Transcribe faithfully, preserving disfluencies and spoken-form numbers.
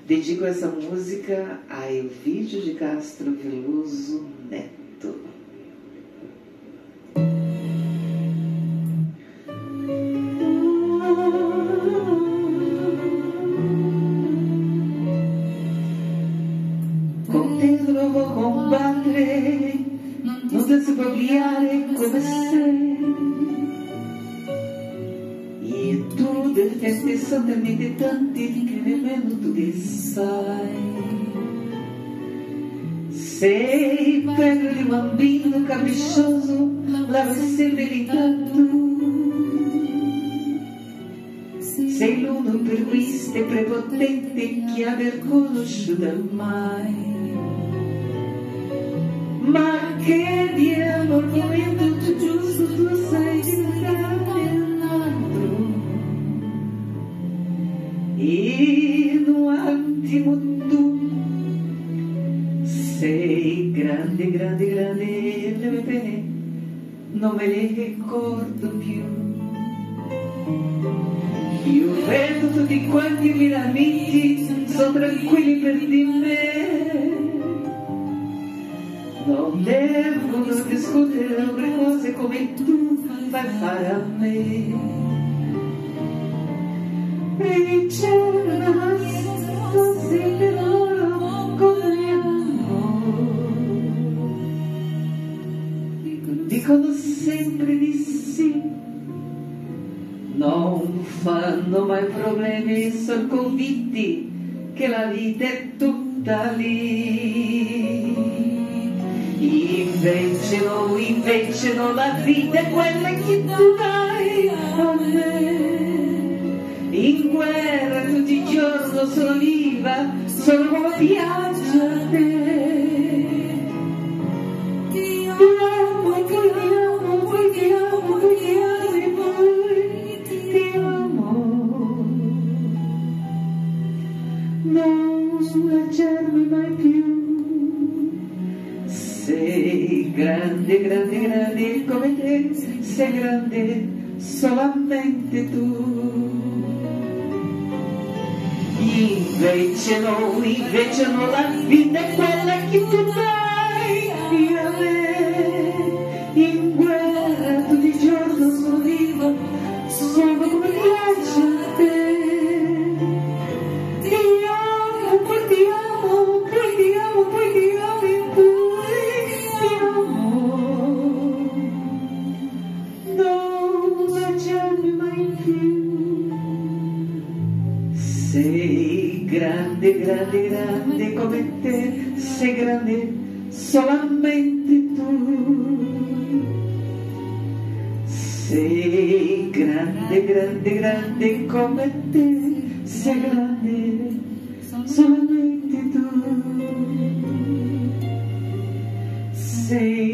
Dedico essa música a Elvídio de Castro Veloso Neto. Contento dopo combattere, non ti si può obliare come sei. E tu difetti sono talmente tanti che nemmeno tu li sai. Sei bello di bambino capriccioso, l'avrei sempre intanto. Sei l'uno per viste prepotente che aver conosciuto mai. Ma che diavolo, al momento giusto tu sai diventare un altro. In un attimo tu sei grande, grande, grande e le mie pene non me le ricordo più. Io vedo tutti quanti i miei amici sono tranquilli per di me. Non devono discutere altre cose come tu fai fare a me. E c'era così per loro come amore. Dicono sempre di sì, non fanno mai problemi, sono convinti che la vita è tutta lì. Invece no, invece no, la vita è quella che tu dai a me. In guerra tutti i giorni sono viva, sono come piace a te. Ti amo, poi ti amo, poi ti amo, poi ti amo e poi ti amo. Non lasciarmi mai più. Sei grande, grande, grande come te, sei grande solamente tu. Invece no, invece no, la vita è quella che tu dai a me. In guerra tutti i giorni sono viva, sono come piace a te. Ti amo, poi ti amo, poi ti amo, poi ti amo e poi ti amo. Non lasciarmi mai più. Sei grande, grande, grande come te, sei grande solamente tu. Sei grande, grande, grande come te, sei grande solamente tu. Sei